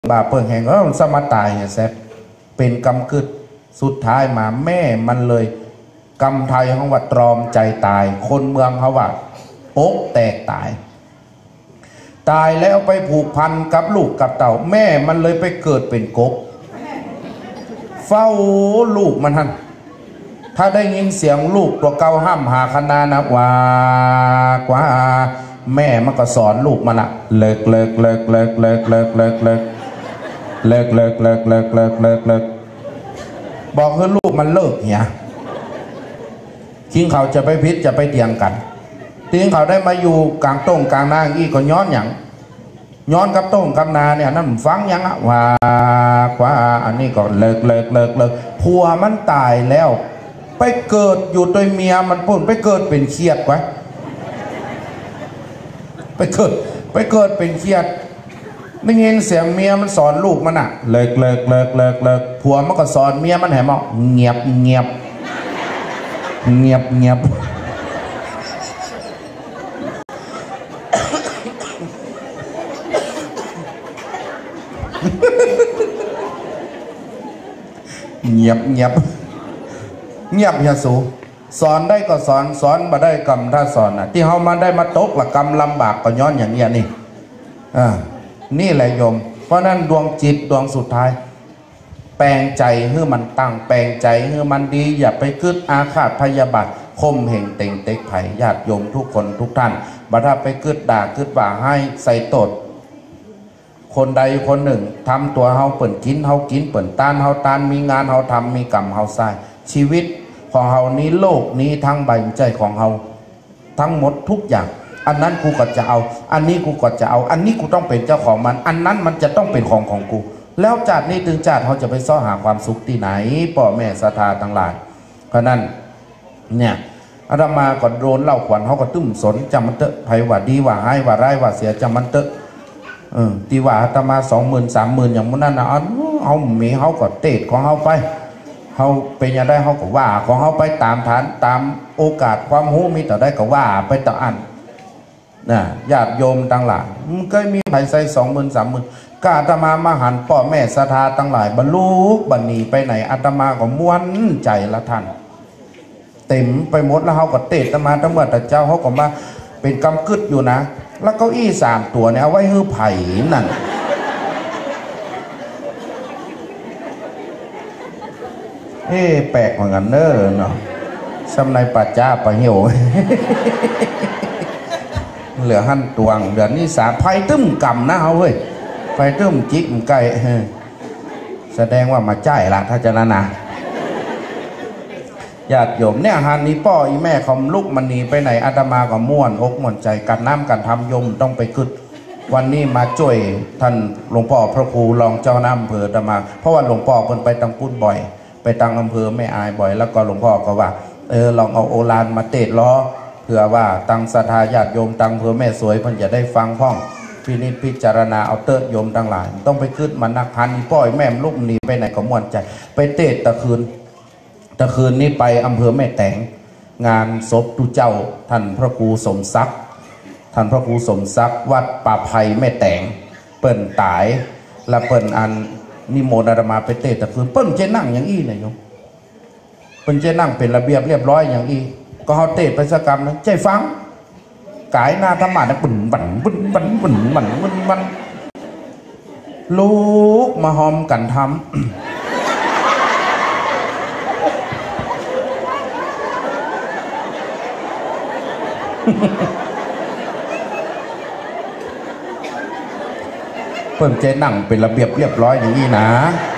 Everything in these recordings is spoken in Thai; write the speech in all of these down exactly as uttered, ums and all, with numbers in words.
บาเปิงแห่งก็สมาตายแซ่เป็นกำกึดสุดท้ายมาแม่มันเลยกำไทยเขาว่าตรอมใจตายคนเมืองเขาว่าอกแตกตายตายแล้วไปผูกพันกับลูกกับเต่าแม่มันเลยไปเกิดเป็นกบเฝ้าลูกมันท่านถ้าได้ยินเสียงลูกตัวเก่าห้ามหาคณานะว่ากว่าแม่มันก็สอนลูกมันละเลิกเลิกเลิกเลิกเลิกเลิกเลิกเลิกเลิกเลิกเลิกเลิกเลิกเลิกเลิกบอกให้ลูกมันเลิกเนี่ยทิ้งเขาจะไปพิษจะไปเตียงกันทิ้งเขาได้มาอยู่กลางต้งกลางนาอีกก็ย้อนอย่างย้อนกับต้งกับนาเนี่ยนั่นฟังยังอะว่ากว่าอันนี้ก็เลิกเลิกเลิกเลิกผัวมันตายแล้วไปเกิดอยู่โดยเมียมันปุ่นไปเกิดเป็นเขียดไว้ไปเกิดไปเกิดเป็นเขียดได้ยินเสียงเมียมันสอนลูกมันอะเลิกเลิกเลิกเลิกเลิกผัวมันก็สอนเมียมันแหมเอาเงียบเงียบเงียบเงียบเงียบเงียบเงียบยาสูสอนได้ก็สอนสอนมาได้กรรมถ้าสอนนะที่เขามาได้มาตกละกรรมลำบากก็ย้อนอย่างนี้นี่อ่านี่แหละโยมเพราะนั้นดวงจิตดวงสุดท้ายแปลงใจให้มันตั้งแปลงใจให้มันดีอย่าไปคิดอาฆาตพยาบาทคมเหงเต็งเต็กไผ่ญาติโยมทุกคนทุกท่านบัดถ้าไปคิดด่าคิดว่าให้ใส่ตดคนใดคนหนึ่งทำตัวเฮาเปิ่นกินเฮากินเปิ่นต้านเฮาต้านมีงานเฮาทำมีกรรมเฮาใส่ชีวิตของเฮานี้โลกนี้ทั้งใบใจของเฮาทั้งหมดทุกอย่างอันนั้นกูก็จะเอาอันนี้กูก็จะเอาอันนี้กูต้องเป็นเจ้าของมันอันนั้นมันจะต้องเป็นของของกูแล้วจากนี้ถึงจากเขาจะไปซ้อหาความสุขที่ไหนพ่อแม่ศรัทธาทั้งหลายเพราะนั้นเนี่ยอาตมาก็โดนเล่าขวัญเขาก็ตึ้มสนจำมันเตอะไผว่าดีว่าให้ว่าร้ายว่าเสียจำมันเตอะเออตีว่าอาตมาสองหมื่นสามหมื่นอย่างมันนั่นนะเอามีเขาก็เตะของเขาไปเขาเป็นยังได้เขาก็ว่าของเขาไปตามฐานตามโอกาสความหูมีแต่ได้ก็ว่าไปต่ออันนะญาติโยมต่างหลายมันก็มีไผ่ใส่สองหมื่นสามหมื่นก็อาตมามาหันพ่อแม่ศรัทธาต่างหลายบรรลุบันนีไปไหนอาตมาก็ม้วนใจละท่านเต็มไปหมดแล้วเขาก็เตะอาตมาทั้งหมดแต่เจ้าเขาก็มาเป็นกำกึดอยู่นะแล้วเก้าอี้สามตัวเนี่ยเอาไว้ฮื้อไผ่นั่นเอ๊แปลกเหมือนกันเนอะเนาะสำในปัจจ้าปะเหี่ยวเหลือหั่นตวงเดือนนี้สามไผ่ตึ้มกำนะเขาเว้ยไผ่ตึ้มจิกมันไก่แสดงว่ามาจ่ายละถ้าจะนะนะญาติโยมเนี่ยฮันนี้พ่ออีแม่เขาลุกมันหนีไปไหนอาตมาก็ม่วนอกม่วนใจกันน้ำกันทำโยมต้องไปคึดวันนี้มาช่วยท่านหลวงพ่อพระครูรองเจ้าหน้าอำเภออาตมาเพราะว่าหลวงพ่อเพิ่นไปตังปุ้นบ่อยไปตังอำเภอไม่อายบ่อยแล้วก็หลวงพ่อก็ว่าเออลองเอาโอฬารมาเตะล้อเผื่อว่าตังศรัทธาญาติโยมตังอำเภอแม่สวยเพิ่นจะได้ฟังพ้องพินิจพิจารณาเอาเตอะโยมทั้งหลายต้องไปคึดมันนักพันพ่อแม่ลูกหนีไปไหนก็ม่วนใจไปเตะตะคืนตะคืนนี้ไปอำเภอแม่แตงงานศพตุเจ้าท่านพระครูสมศักดิ์ท่านพระครูสมศักดิ์วัดป่าไผ่แม่แตงเปิ้นตายและเปิ้นอันนิมนต์อาตมาไปเตะตะคืนเปิ้นจะนั่งอย่างอี้เลยโยมเปิ้นจะนั่งเป็นระเบียบเรียบร้อยอย่างอี้ก็เขาเตะไปสักกรรมนึงใจฟังกายหน้าธรรมะนะบึ้นบั่นบึ้นบั่นบึ้นบั่นบึ้นบั่นลูกมาหอมกันทำเพิ่มเจนั่งเป็นระเบียบเรียบร้อยอย่างนี้นะ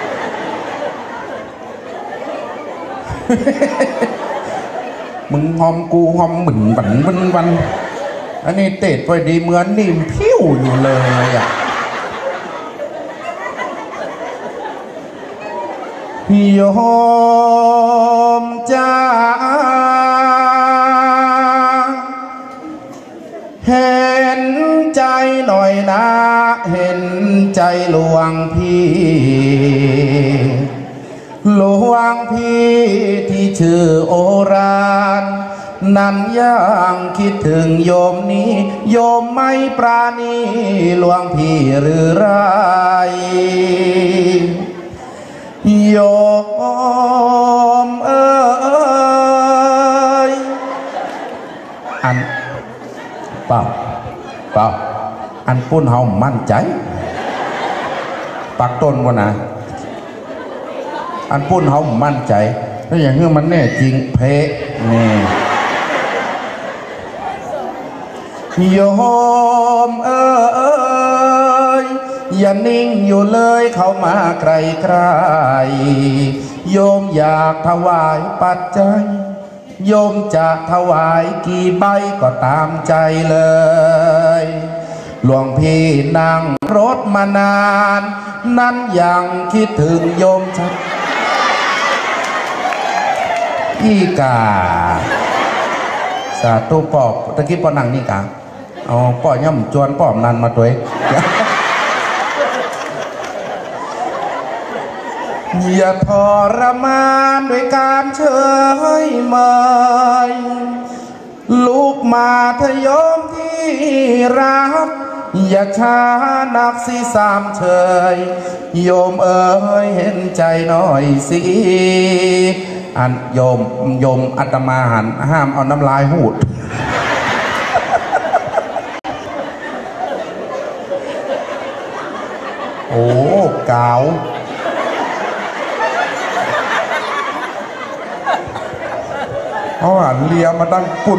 มึงหอมกูหอมหมึนบันบันบันอันนี้เตะไปดีเหมือนนิ่มผิวอยู่เลยอ่ะโยมจ้าเห็นใจหน่อยนะเห็นใจหลวงพี่หลวงพี่ที่ชื่อโอรานนั่นยังคิดถึงโยมนี้โยมไม่ปราณีหลวงพี่หรือไรโยมเอ้ยอันเปล่าเปล่าอันปุ้นเฮามั่นใจปักต้นวะนะอันปุ้นเฮามั่นใจแล้วอย่างนี้มันแน่จริงเพะนี่โยมเอ้ยอย่านิ่งอยู่เลยเข้ามาไกลไกลโยมอยากถวายปัจจัยโยมจะถวายกี่ใบก็ตามใจเลยหลวงพี่นั่งรถมานานนั้นยังคิดถึงโยมชัดอีกาสาธุปอบตะกี้ปอนังนี่กาเอาปอย่ำจวนปอบนันมาตัวอย่าทรมานด้วยการเฉยเมยลูกมาทยมที่รักอย่าช้านักสิสามเฉยโยมเอ๋ยเห็นใจหน่อยสิอันโยมโยมอาตมาหันห้ามเอาน้ำลายหูดโอ้กาวเอาหันเลียมาตั้งปุ่น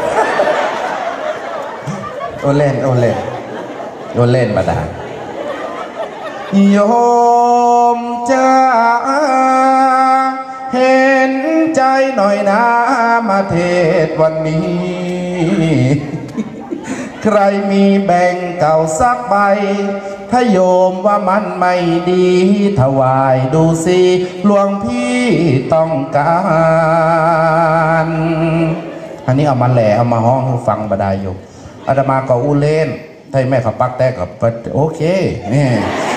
โอเล่นโอเล่นโอเล่นมาได้โยมจะเห็นใจหน่อยนะมาเทศวันนี้ใครมีแบ่งเก่าสักใบถ้าโยมว่ามันไม่ดีถวายดูสิหลวงพี่ต้องการอันนี้เอามาแหล่เอามาห้องให้ฟังบดายโยมอาตมาก็อู้เล่นถ้าแม่ขับปักแต่กับโอเคนี่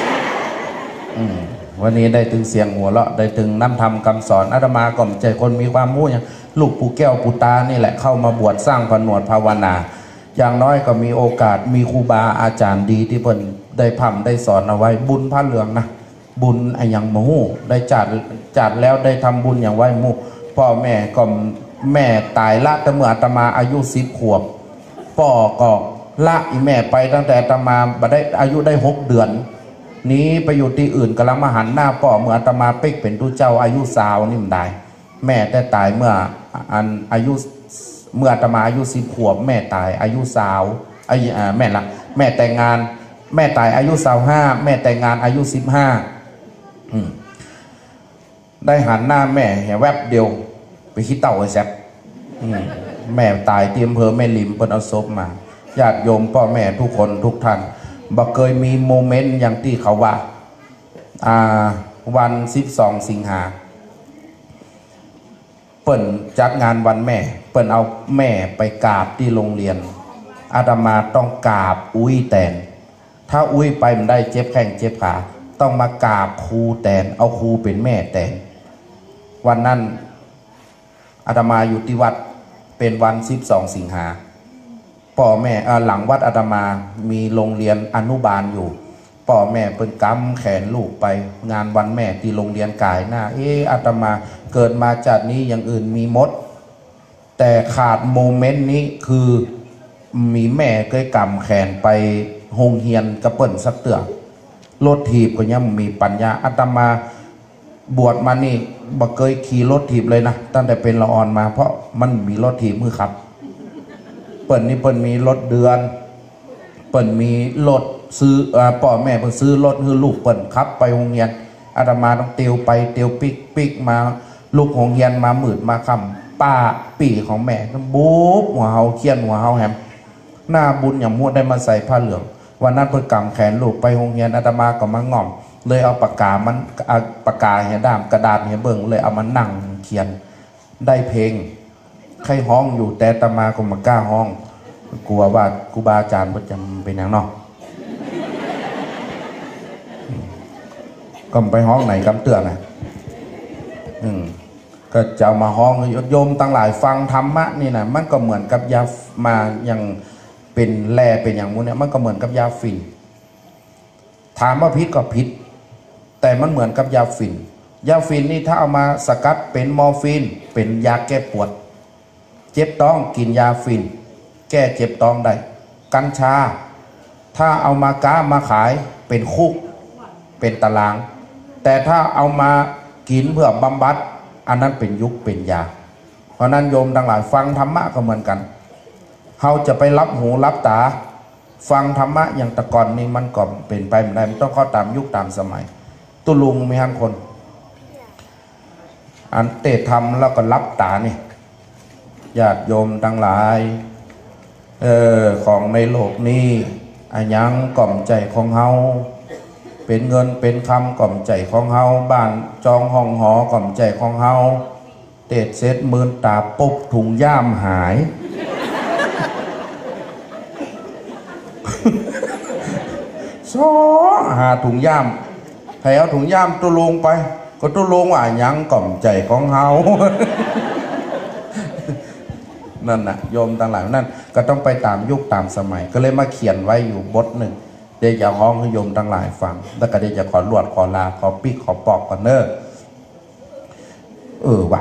วันนี้ได้ถึงเสียงหัวเราะได้ถึงน้ำธรรมคำสอนอาตมาก็ใจคนมีความรู้อย่างลูกปู่แก้วปู่ตานี่แหละเข้ามาบวชสร้างผนวดภาวนาอย่างน้อยก็มีโอกาสมีครูบาอาจารย์ดีที่เพิ่นได้พร่ำได้สอนเอาไว้บุญพระเหลืองนะบุญไอ้ยังมูได้จัดจัดแล้วได้ทำบุญอย่างไว้มูพ่อแม่ก็แม่ตายละแต่เมื่ออาตมาอายุสิบขวบพ่อก็ละอีแม่ไปตั้งแต่อาตมาบัดได้อายุได้หกเดือนนี้ไปอยู่ที่อื่นกำลังมาหันหน้าป่อเมื่ออาตมาเป๊กเป็นตู้เจ้าอายุสาวนี่มันได้แม่แต่ตายเมื่ออันอายุเมื่ออาตมาอายุสิบขวบแม่ตายอายุสาวอายุแม่ละแม่แต่งงานแม่ตายอายุสาวห้าแม่แต่งงานอายุสิบห้าได้หันหน้าแม่เห็นแวบเดียวไปขี้เต่าไอ้แซบแม่ตายที่อำเภอแม่ริมเปิ้นเอาศพมาญาติโยมพ่อแม่ทุกคนทุกท่านบ่เคยมีโมเมนต์อย่างที่เขาว่าวันสิบสองสิงหาเปิ่นจัดงานวันแม่เปิ่นเอาแม่ไปกราบที่โรงเรียนอาตมาต้องกราบอุ้ยแตนถ้าอุ้ยไปมันได้เจ็บแข้งเจ็บขาต้องมากราบครูแตนเอาครูเป็นแม่แตนวันนั้นอาตมาอยู่ที่วัดเป็นวันสิบสองสิงหาพ่อแม่หลังวัดอาตมามีโรงเรียนอนุบาลอยู่พ่อแม่เป็นกำแขนลูกไปงานวันแม่ที่โรงเรียนกายหน้าเอออาตมาเกิดมาจากนี้อย่างอื่นมีมดแต่ขาดโมเมนต์นี้คือมีแม่เคยกำแขนไปโรงเรียนกระเปิ่นสักเตือรถถีบก็ยังมีปัญญาอาตมาบวชมานี่บ่เคยขี่รถถีบเลยนะตั้งแต่เป็นละออนมาเพราะมันมีรถถีบมือครับเปิ่นนี่เปิ่นมีรถเดือนเปิ่นมีรถซื้อพ่อแม่เปิ่นซื้อรถให้ลูกเปิ่นขับไปโรงเรียนอาตมาต้องเตียวไปเตียวปิกปิกมาลูกโรงเรียนมาหมื่นมาคำป้าปีของแม่บุ๊บหัวเฮาเคียนหัวเฮาแฮมหน้าบุญอย่างมั่วได้มาใส่ผ้าเหลืองวันนั้นเพิ่นกำแขนลูกไปโรงเรียนอาตมาก็มาง่อมเลยเอาปากกามันปากกาเหียด้ามกระดาษเหียเบิ่งเลยเอามานั่งเขียนได้เพลงใครห้องอยู่แต่อาตมาก็มากล้าห้องกลัวว่าครูบาอาจารย์ประจำเป็นอย่างนอกก็ไปห้องไหนกำเตือนนะอืมก็จะมาห้องโยมตั้งหลายฟังธรรมะนี่นะมันก็เหมือนกับยามาอย่างเป็นแร่เป็นอย่างมู้เนี่ยมันก็เหมือนกับยาฝิ่นถามว่าพิษก็พิษแต่มันเหมือนกับยาฝิ่นยาฝิ่นนี่ถ้าเอามาสกัดเป็นมอร์ฟีนเป็นยาแก้ปวดเจ็บท้องกินยาฝิ่นแก้เจ็บท้องได้กัญชาถ้าเอามาก้ามาขายเป็นคุกเป็นตารางแต่ถ้าเอามากินเพื่อบำบัดอันนั้นเป็นยุคเป็นยาเพราะนั้นโยมทั้งหลายฟังธรรมะก็เหมือนกันเขาจะไปรับหูรับตาฟังธรรมะอย่างตะกอนนี่มันก็เป็นไปไม่ได้มันต้องเข้าตามยุคตามสมัยตุลุงมีฮันคนอันเตะทำแล้วก็รับตานี่ญาติโยมทั้งหลายเออของในโลกนี้อันยังกล่อมใจของเฮาเป็นเงินเป็นคำกล่อมใจของเฮาบ้านจองห้องหอกล่อมใจของเฮาเตะเซตมืนตาปุ๊บถุงย่ามหายซอหาถุงย่ามใครเอาถุงย่ามตุลุงไปก็ตุลุงว่ายังกล่อมใจของเฮานั่นน่ะโยมต่างหลายนั่นก็ต้องไปตามยุคตามสมัยก็เลยมาเขียนไว้อยู่บทหนึ่งเดี๋ยวจะห้องให้โยมทั้งหลายฟังแล้วก็เดี๋ยวจะขอลวดขอลาขอปิกขอปอกก่อนเนอะเออว่ะ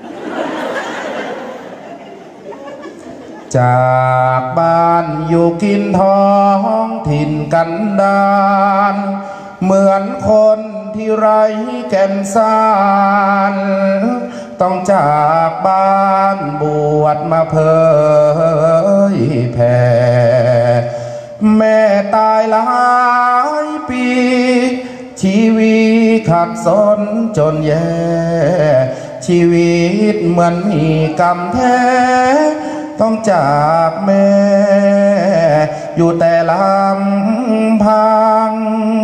จากบ้านอยู่กินท้องถิ่นกันดานเหมือนคนที่ไร้แก่นสารต้องจากบ้านบวชมาเผยแผ่แม่ตายหลายปีชีวิตขัดสนจนแย่ชีวิตเหมือนมีกรรมแท้ต้องจากแม่อยู่แต่ลำพัง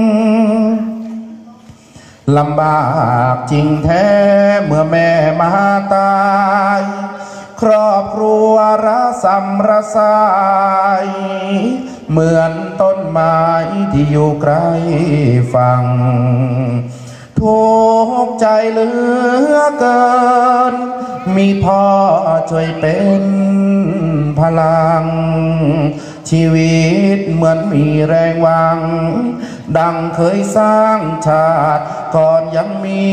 ลำบากจริงแท้เมื่อแม่มาตายครอบครัวระสำระสายเหมือนต้นไม้ที่อยู่ไกลฝั่งทุกข์ใจเหลือเกินมีพ่อช่วยเป็นพลังชีวิตเหมือนมีแรงหวังดังเคยสร้างชาติก่อนยังมี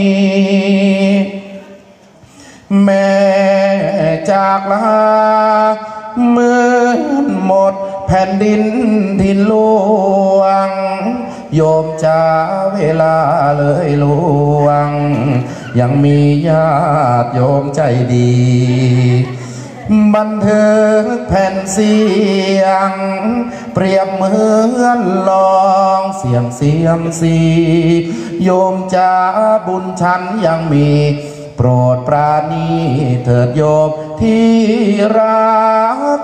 แม่จากลาเหมือนหมดแผ่นดินถิ่นหลวงโยมจะเวลาเลยลวงยังมีญาติโยมใจดีบันเทิงแผ่นเสียงเปรียบเหมือนลองเสียงเสียมสีโยมจะบุญฉันยังมีโปรดปราณีเถิดโยมที่รัก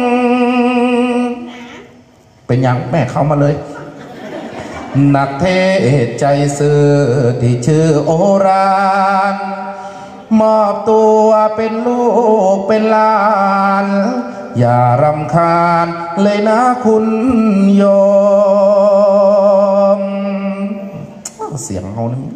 เป็นอย่างแม่เข้ามาเลยนักเทศใจซื่อที่ชื่อโอรานมอบตัวเป็นลูกเป็นหลานอย่ารำคาญเลยนะคุณโยมเสียงเขานี่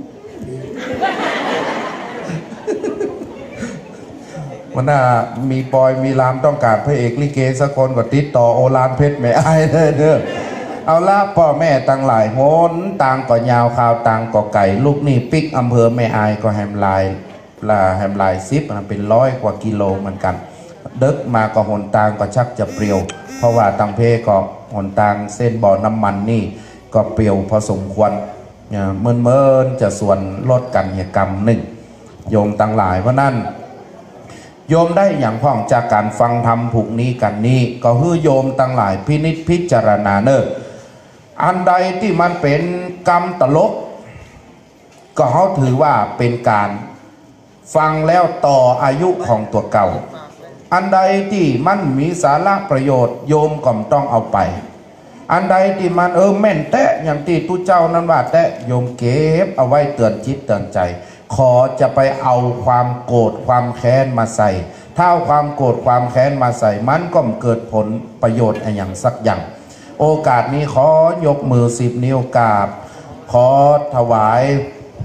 วันหน้ามีปอยมีรามต้องการพระเอกลิเกสักคนก็ติดต่อโอรานเพชรไม่อายเลยเด้อเอาละพ่อแม่ต่างหลายโหนต่างก็ยาวข่าวต่างก็ไก่ลูกนี่ปิกอำเภอแม่อายก็แฮมลายลาแฮมลายซิปเป็นร้อยกว่ากิโลเหมือนกันเด็กมาก็หนต่างก็ชักจะเปรี้ยวเพราะว่าตังเพก็หนต่างเส้นบ่อน้ำมันนี่ก็เปรี้ยวพอสมควรเมินเมินจะส่วนลดกันเหตุกรรมหนึ่งโยมต่างหลายเพราะนั่นโยมได้อย่างพ้องจากการฟังธรรมผูกนี้กันนี้ก็คือโยมต่างหลายพินิจพิจารณาเนออันใดที่มันเป็นกรรมตลกก็เขาถือว่าเป็นการฟังแล้วต่ออายุของตัวเก่าอันใดที่มันมีสาระประโยชน์โยมก็ต้องเอาไปอันใดที่มันเออแม่นแตะอย่างที่ตุเจ้านั้นว่าแตะโยมเก็บเอาไว้เตือนจิตเตือนใจขอจะไปเอาความโกรธความแค้นมาใส่ถ้าเอาความโกรธความแค้นมาใส่มันก็เกิดผลประโยชน์อย่างสักอย่างโอกาสนี้ขอยกมือสิบนิ้วกราบขอถวาย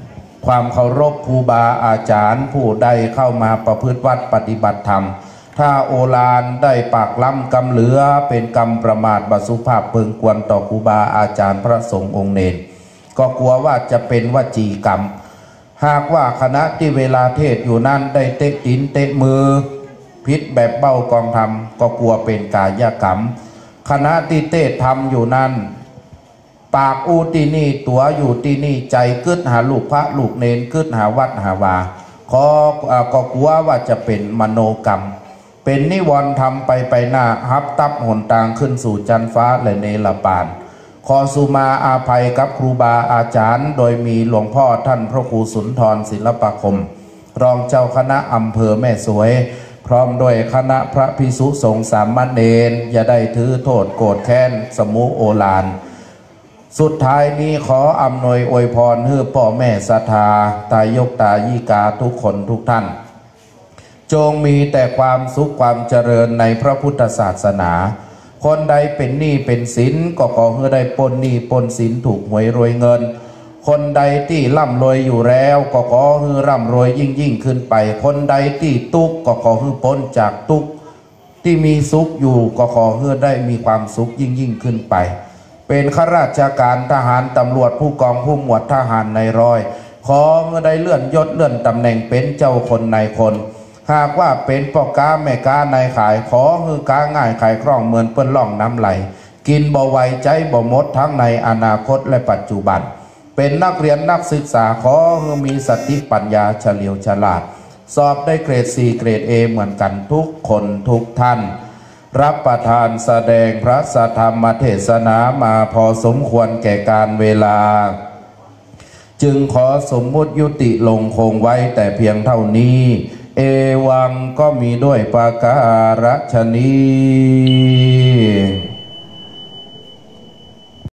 ความเคารพครูบาอาจารย์ผู้ใดเข้ามาประพฤติวัดปฏิบัติธรรมถ้าโอฬารได้ปากล้ำกำเหลือเป็นกรรมประมาทบสุภาพเพิงกวนต่อครูบาอาจารย์พระสงฆ์องค์เนรก็กลัวว่าจะเป็นวจีกรรมหากว่าคณะที่เวลาเทศอยู่นั้นได้เตะตีนเตะมือพิษแบบเบ้ากองทำก็กลัวเป็นกายกรรมคณะที่เทศทำอยู่นั้นปากอูตีนี่ตัวอยู่ตีนี่ใจกึดหาลูกพระลูกเนนกึดหาวัดหาวาขอก็กลัวว่าจะเป็นมโนกรรมเป็นนิวรณ์ทำไปไปหน้าฮับตับหนตางขึ้นสู่จันฟ้าและเนรปานขอสุมาอาภัยกับครูบาอาจารย์โดยมีหลวงพ่อท่านพระครูสุนทรศิลปคมรองเจ้าคณะอำเภอแม่สวยพร้อมด้วยคณะพระภิกษุสงฆ์สามเณรอย่าได้ถือโทษโกรธแค้นสมุโอฬารสุดท้ายนี้ขออำนวยอวยพรให้พ่อแม่ศรัทธาตายกตายิกาทุกคนทุกท่านจงมีแต่ความสุขความเจริญในพระพุทธศาสนาคนใดเป็นหนี้เป็นสินก็ขอให้ได้ปลนหนี้ปลนสินถูกหวยรวยเงินคนใดที่ร่ำรวยอยู่แล้วก็ขอให้ร่ำรวยยิ่งยิ่งขึ้นไปคนใดที่ทุกข์ก็ขอให้พ้นจากทุกข์ที่มีสุขอยู่ก็ขอให้ได้มีความสุขยิ่งยิ่งขึ้นไปเป็นข้าราชการทหารตำรวจผู้กองผู้หมวดทหารในร้อยขอเมื่อได้เลื่อนยศเลื่อนตำแหน่งเป็นเจ้าคนนายคนหากว่าเป็นพ่อค้าแม่ค้านายขายขอฮือกาง่ายขายคล่องเหมือนเปิ้นล่องน้ำไหลกินบ่ไวใจบ่หมดทั้งในอนาคตและปัจจุบันเป็นนักเรียนนักศึกษาขอฮือมีสติปัญญาเฉลียวฉลาดสอบได้เกรด สี่ เกรด เอ เหมือนกันทุกคนทุกท่านรับประทานแสดงพระสัทธรรมเทศนามาพอสมควรแก่การเวลาจึงขอสมมุติยุติลงคงไว้แต่เพียงเท่านี้เอวังก็มีด้วยปาการฉะนี้